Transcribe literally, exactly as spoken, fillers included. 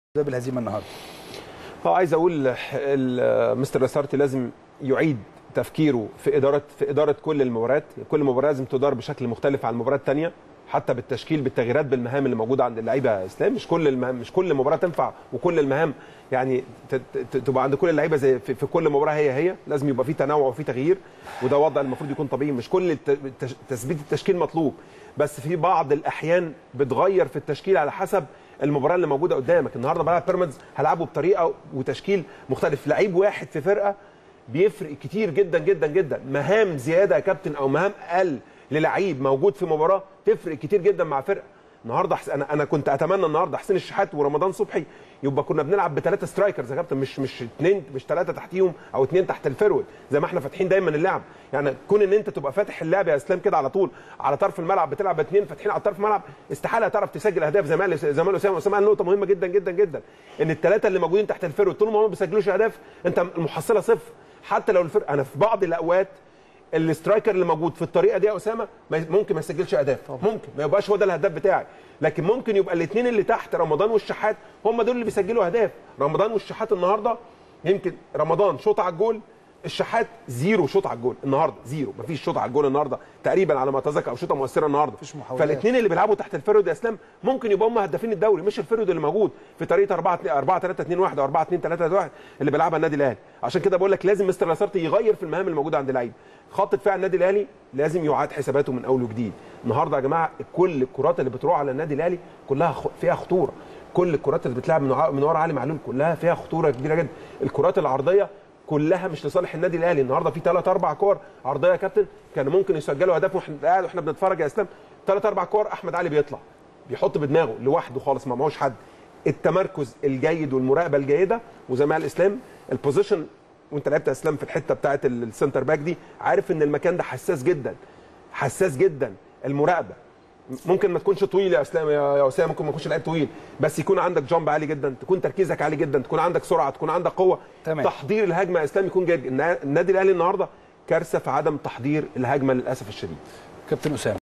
بالهزيمه النهارده. اه عايز اقول مستر لاسارتي لازم يعيد تفكيره في اداره في اداره كل المباريات، كل مباراه لازم تدار بشكل مختلف عن المباراه الثانيه، حتى بالتشكيل بالتغييرات بالمهام اللي موجوده عند اللعيبه. اسلام مش كل المهام مش كل مباراه تنفع وكل المهام يعني تبقى عند كل اللعيبه زي في, في كل مباراه هي هي، لازم يبقى في تنوع وفي تغيير، وده وضع المفروض يكون طبيعي. مش كل تثبيت التشكيل مطلوب، بس في بعض الاحيان بتغير في التشكيل على حسب المباراه اللي موجوده قدامك. النهارده بلعب بيراميدز هلعبه بطريقه وتشكيل مختلف، لعيب واحد في فرقه بيفرق كتير جدا جدا جدا. مهام زياده يا كابتن او مهام اقل للعيب موجود في مباراه تفرق كتير جدا مع فرقه. النهارده انا انا كنت اتمنى النهارده حسين الشحات ورمضان صبحي يبقى كنا بنلعب بثلاثه سترايكرز يا كابتن، مش مش اثنين مش ثلاثه تحتيهم او اثنين تحت الفيرود زي ما احنا فاتحين دايما اللعب. يعني كون ان انت تبقى فاتح اللعب يا اسلام كده على طول على طرف الملعب، بتلعب اثنين فاتحين على طرف الملعب، استحاله تعرف تسجل اهداف. زي ما زي ما اسامه اسامه قال نقطه مهمه جدا جدا جدا، ان الثلاثه اللي موجودين تحت الفيرود طول ما هم ما بيسجلوش اهداف انت المحصله صفر. حتى لو الفرقه انا في بعض الاوقات الاسترايكر اللي موجود في الطريقه دي يا اسامه ممكن ما يسجلش اهداف، ممكن ما يبقاش هو ده الهداف بتاعي، لكن ممكن يبقى الاثنين اللي تحت رمضان والشحات هم دول اللي بيسجلوا اهداف. رمضان والشحات النهارده يمكن رمضان شوط على الجول، الشحات زيرو شوط على الجول النهارده، زيرو مفيش شوط على الجول النهارده تقريبا على ما اتذكر، او شوطه مؤثره النهارده. فالاثنين اللي بيلعبوا تحت الفيرود يا اسلام ممكن يبقوا هم هدافين الدوري، مش الفيرود اللي موجود في طريقه أربعة ثلاثة اثنين واحد او أربعة اثنين ثلاثة واحد اللي بيلعبها النادي الاهلي. عشان كده بقول لك لازم مستر لاسارتي يغير في المهام الموجوده عند اللعيبه. خط دفاع النادي الاهلي لازم يعاد حساباته من اول وجديد. النهارده يا جماعه كل الكرات اللي بتروح على النادي الاهلي كلها فيها خطوره، كل الكرات اللي بتلعب من ورا علي معلول كلها فيها خطوره كبيره جدا. الكرات العرضيه كلها مش لصالح النادي الاهلي. النهارده في ثلاث اربع كور عرضيه يا كابتن كانوا ممكن يسجلوا اهداف واحنا قاعد واحنا بنتفرج يا اسلام. ثلاث اربع كور احمد علي بيطلع بيحط بدماغه لوحده خالص، ما معهوش حد. التمركز الجيد والمراقبه الجيده، وزي ما قال اسلام البوزيشن، وانت لعبت يا اسلام في الحته بتاعه السنتر باك دي عارف ان المكان ده حساس جدا حساس جدا. المراقبه ممكن ما تكونش طويل يا اسلام يا اسامه، ممكن ما تكونش لعيب طويل، بس يكون عندك جامب عالي جدا، تكون تركيزك عالي جدا، تكون عندك سرعه، تكون عندك قوه. تمام. تحضير الهجمه يا اسلام يكون جيد. النادي الاهلي النهارده كارثه في عدم تحضير الهجمه للاسف الشديد. كابتن اسامه